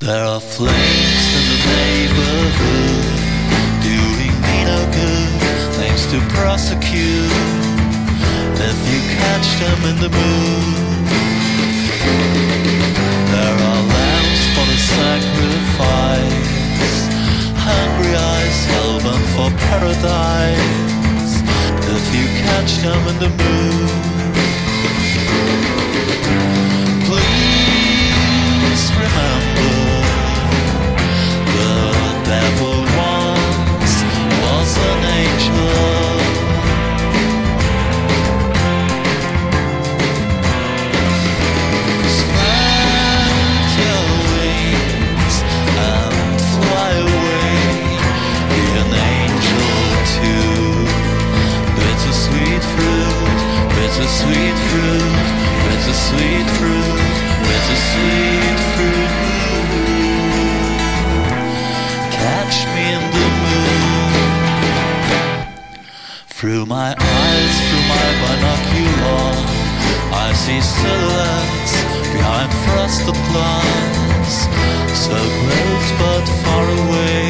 There are flames in the neighborhood, doing me no good, names to prosecute, if you catch them in the mood. There are lambs for the sacrifice, hungry eyes hellbound for paradise, if you catch them in the mood. Please remember, the devil once was an angel. Spread your wings and fly away, be an angel too. Bittersweet fruit, bittersweet fruit, bittersweet fruit, bittersweet fruit. Catch me in the moon. Through my eyes, through my binocular, I see silhouettes behind frosted plants, so close but far away.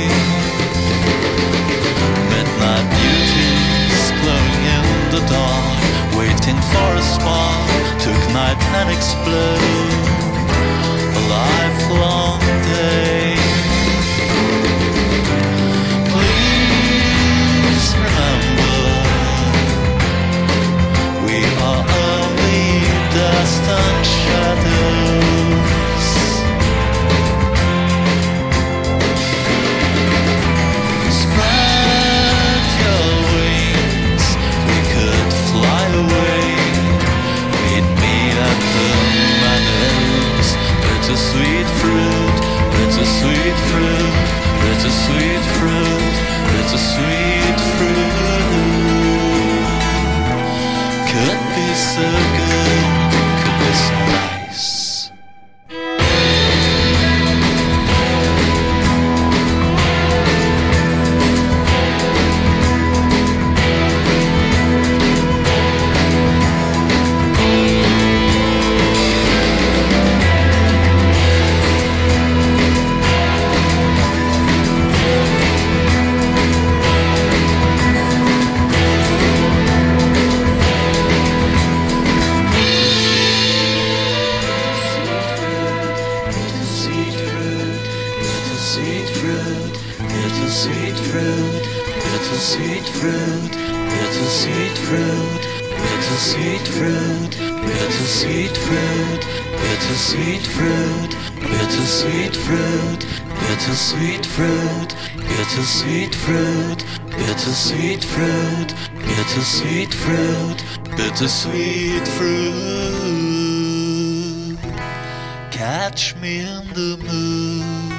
Midnight beauties glowing in the dark, waiting for a spark to ignite and explode. A lifelong day. Please remember, we are only dust and shadows. Spread your wings, we could fly away. Meet me at the meadows. Bittersweet fruit, bittersweet fruit, bittersweet fruit, bittersweet fruit. Could be so good, could be so nice. Bittersweet fruit, bittersweet fruit, bittersweet fruit, bittersweet fruit, bittersweet fruit, bittersweet fruit, bittersweet fruit, bittersweet fruit, bittersweet fruit, bittersweet fruit, bittersweet fruit, bittersweet fruit. Catch me in the moon.